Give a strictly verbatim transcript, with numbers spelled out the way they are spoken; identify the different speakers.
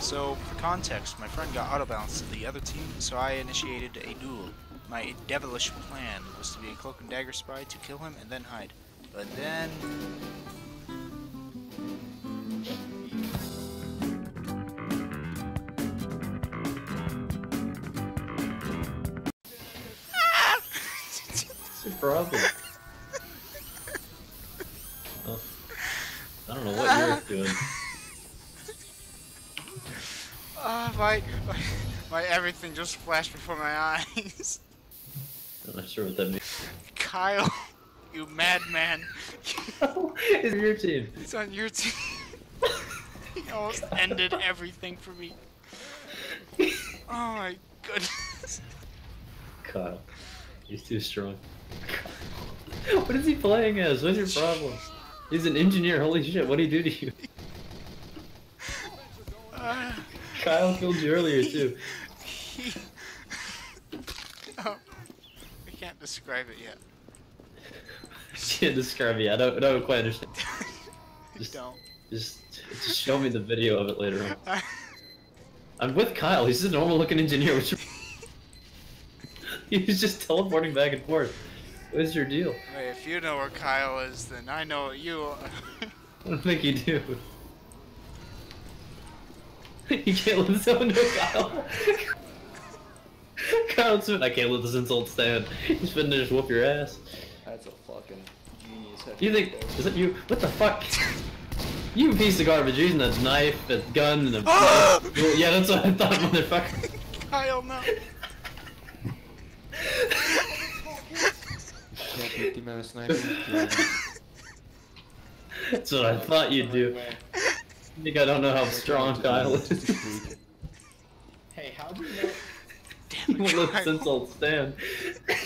Speaker 1: So, for context, my friend got auto-balanced to the other team, so I initiated a duel. My devilish plan was to be a cloak and dagger spy to kill him and then hide. But then...
Speaker 2: What's your problem? Oh. I don't know what you're doing.
Speaker 1: Ah, uh, my, my, my everything just flashed before my eyes.
Speaker 2: I'm not sure what that means.
Speaker 1: Kyle, you madman.
Speaker 2: It's your team.
Speaker 1: It's on your team. He almost ended everything for me. Oh my goodness.
Speaker 2: Kyle, he's too strong. What is he playing as? What's your problem? He's an engineer, holy shit, what did he do to you?
Speaker 1: Uh,
Speaker 2: Kyle killed you earlier too.
Speaker 1: He... Oh, I can't describe it yet.
Speaker 2: I can't describe it, I don't, I don't quite understand. Just,
Speaker 1: don't.
Speaker 2: Just, just show me the video of it later on. I'm with Kyle, he's a normal looking engineer. Which... He was just teleporting back and forth. What's your deal?
Speaker 1: Wait, if you know where Kyle is, then I know what you are.
Speaker 2: I don't think you do. You can't let someone know Kyle. Kyle's been, I can't let this insult stand. He's finna just whoop your ass.
Speaker 3: That's a fucking genius.
Speaker 2: You think, is it you? What the fuck? You piece of garbage using a knife, a gun, and a... Yeah, that's what I thought, motherfucker.
Speaker 1: Kyle, no.
Speaker 2: That's what I thought you'd do. I think I don't know how strong Kyle is.
Speaker 3: Hey, how do you know?
Speaker 1: Damn
Speaker 2: You
Speaker 1: it,
Speaker 2: won't let this
Speaker 1: Kyle.
Speaker 2: insult stand.